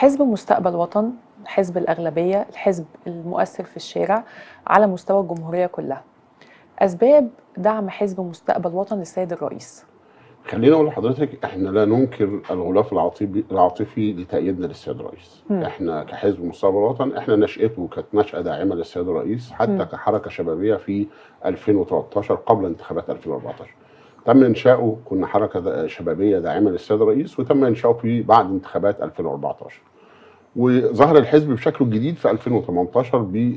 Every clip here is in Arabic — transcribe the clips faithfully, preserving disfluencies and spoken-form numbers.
حزب مستقبل وطن، حزب الأغلبية، الحزب المؤثر في الشارع على مستوى الجمهورية كلها. أسباب دعم حزب مستقبل وطن للسيد الرئيس. خليني اقول لحضرتك احنا لا ننكر الغلاف العاطفي العاطفي لتأييدنا للسيد الرئيس. مم. احنا كحزب مستقبل وطن احنا نشأته كانت نشأة داعمة للسيد الرئيس حتى مم. كحركة شبابية في ألفين وتلتاشر قبل انتخابات ألفين وأربعتاشر. تم انشاؤه كنا حركة شبابية داعمة للسيد الرئيس، وتم انشاؤه في بعد انتخابات ألفين وأربعتاشر. وظهر الحزب بشكله الجديد في ألفين وتمنتاشر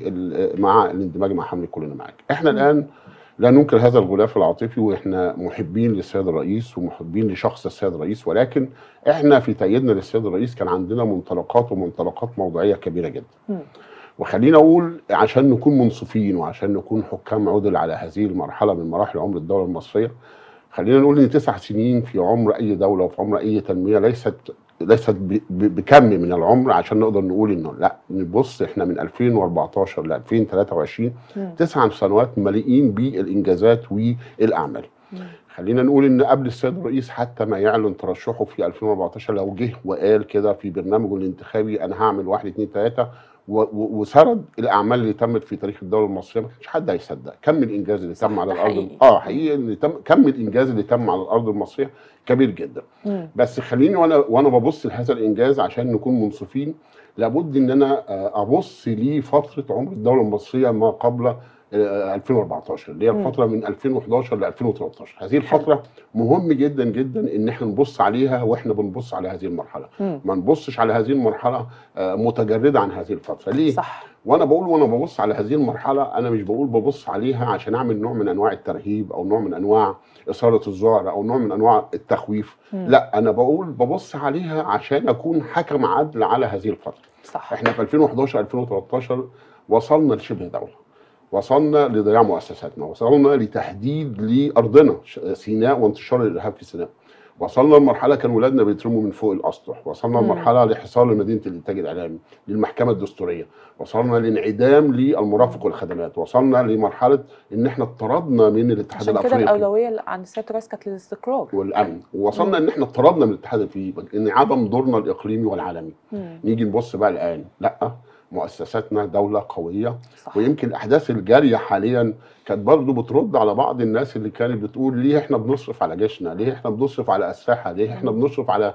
مع الاندماج مع حمله كلنا معاك. احنا مم. الان لا ننكر هذا الغلاف العاطفي، واحنا محبين للسيد الرئيس ومحبين لشخص السيد الرئيس، ولكن احنا في تأييدنا للسيد الرئيس كان عندنا منطلقات ومنطلقات موضوعيه كبيره جدا. مم. وخلينا اقول عشان نكون منصفين وعشان نكون حكام عدل على هذه المرحله من مراحل عمر الدوله المصريه، خلينا نقول ان تسع سنين في عمر اي دوله وفي عمر اي تنميه ليست ليست ب- ب- بكم من العمر عشان نقدر نقول انه لا. نبص احنا من ألفين وأربعتاشر ل ألفين وتلاتة وعشرين مم. تسع سنوات مليئين بالانجازات والاعمال. مم. خلينا نقول ان قبل السيد الرئيس حتى ما يعلن ترشحه في ألفين وأربعتاشر لو جه وقال كده في برنامجه الانتخابي انا هعمل واحد اتنين تلاته و- و- وسرد الاعمال اللي تمت في تاريخ الدوله المصريه، ما كانش حد هيصدق كم الانجاز اللي صح، تم على ده الارض. حقيقي. اه مم. حقيقي اللي تم كم الانجاز اللي تم على الارض المصريه كبير جدا. مم. بس خليني وانا وانا ببص لهذا الانجاز عشان نكون منصفين، لابد ان انا آه، ابص لفتره عمر الدوله المصريه ما قبل آه، ألفين وأربعتاشر اللي هي مم. الفتره من ألفين وحداشر ل ألفين وتلتاشر. هذه حلو. الفتره مهم جدا جدا ان احنا نبص عليها واحنا بنبص على هذه المرحله. مم. ما نبصش على هذه المرحله آه، متجرده عن هذه الفتره. ليه؟ صح. وانا بقول وانا ببص على هذه المرحله انا مش بقول ببص عليها عشان اعمل نوع من انواع الترهيب او نوع من انواع اثاره الذعر او نوع من انواع التخويف. مم. لا، انا بقول ببص عليها عشان اكون حكم عدل على هذه الفتره. صح. احنا في ألفين وحداشر ألفين وتلتاشر وصلنا لشبه دوله، وصلنا لضياع مؤسساتنا، وصلنا لتهديد لارضنا سيناء وانتشار الارهاب في سيناء، وصلنا لمرحله كان ولادنا بيترموا من فوق الاسطح، وصلنا مم. لمرحله لحصار لمدينه الانتاج الاعلامي، للمحكمه الدستوريه، وصلنا لانعدام للمرافق والخدمات، وصلنا لمرحله ان احنا اطردنا من الاتحاد عشان كده الافريقي الأولوية عند سيادة الرئيس كانت للاستقرار. والامن، ووصلنا مم. ان احنا اطردنا من الاتحاد الافريقي، ان عدم دورنا الاقليمي والعالمي. مم. نيجي نبص بقى الان، لا، مؤسساتنا دوله قويه. صح. ويمكن الاحداث الجاريه حاليا كانت برضه بترد على بعض الناس اللي كانت بتقول ليه احنا بنصرف على جيشنا، ليه احنا بنصرف على اسلحه، ليه احنا مم. بنصرف على آه،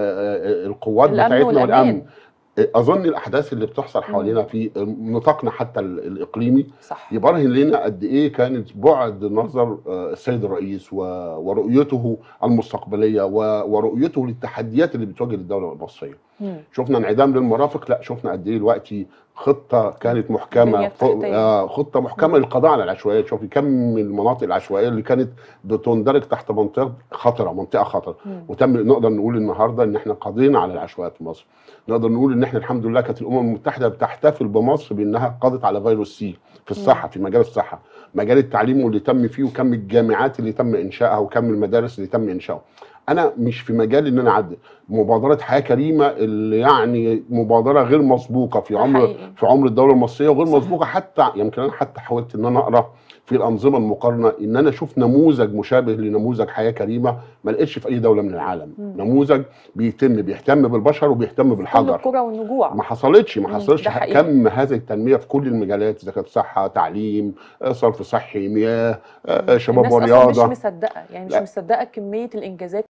آه، القوات الأمن بتاعتنا والامن. والأمان. اظن الاحداث اللي بتحصل مم. حوالينا في نطاقنا حتى ال- الاقليمي صح. يبرهن لنا قد ايه كانت بعد نظر آه، السيد الرئيس و- ورؤيته المستقبليه و- ورؤيته للتحديات اللي بتواجه الدوله المصريه. مم. شفنا انعدام للمرافق، لا شفنا قد ايه دلوقتي خطه كانت البنية محكمه، ف- التحتية. آه، خطه محكمه مم. للقضاء على العشوائيات. شوفي كم من المناطق العشوائيه اللي كانت بتندرج تحت منطقه خطره، منطقه خطر، مم. وتم نقدر نقول النهارده ان احنا قضينا على العشوائيات في مصر. نقدر نقول ان احنا الحمد لله كانت الامم المتحده بتحتفل بمصر بانها قضت على فيروس سي في الصحه، مم. في مجال الصحه، مجال التعليم واللي تم فيه، وكم الجامعات اللي تم انشائها، وكم المدارس اللي تم انشائها. انا مش في مجال ان انا اعدل مبادره حياه كريمه اللي يعني مبادره غير مسبوقه في ده عمر حقيقي. في عمر الدوله المصريه، وغير صح. مسبوقه حتى يمكن انا حتى حاولت ان انا اقرا في الانظمه المقارنه ان انا اشوف نموذج مشابه لنموذج حياه كريمه ما لقيتش في اي دوله من العالم. مم. نموذج بيتم بيهتم بالبشر وبيهتم كل بالحجر. القرى والنجوع. ما حصلتش ما مم. حصلش ده ح- حقيقي. كم هذه التنميه في كل المجالات، اذا كانت صحه، تعليم، آه، صرف صحي، مياه، آه، مم. شباب الناس أصلا مش ورياضه. مصدقة، يعني مش لا، مصدقة كمية الإنجازات